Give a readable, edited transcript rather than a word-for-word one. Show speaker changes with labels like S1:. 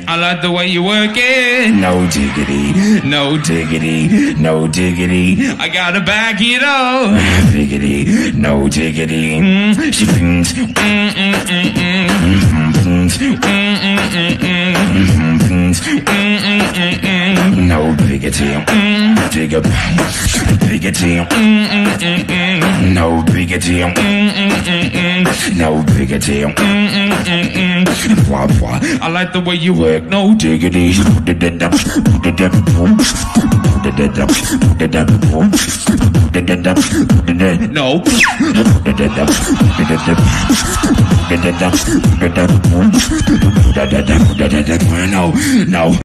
S1: I like the way you work it. No diggity, no diggity, no diggity. I gotta back it up. Diggity, no diggity. She thinks. No biggity, digga, biggity, no biggity, no biggity, blah blah. I like the way you work, no diggity. No. No.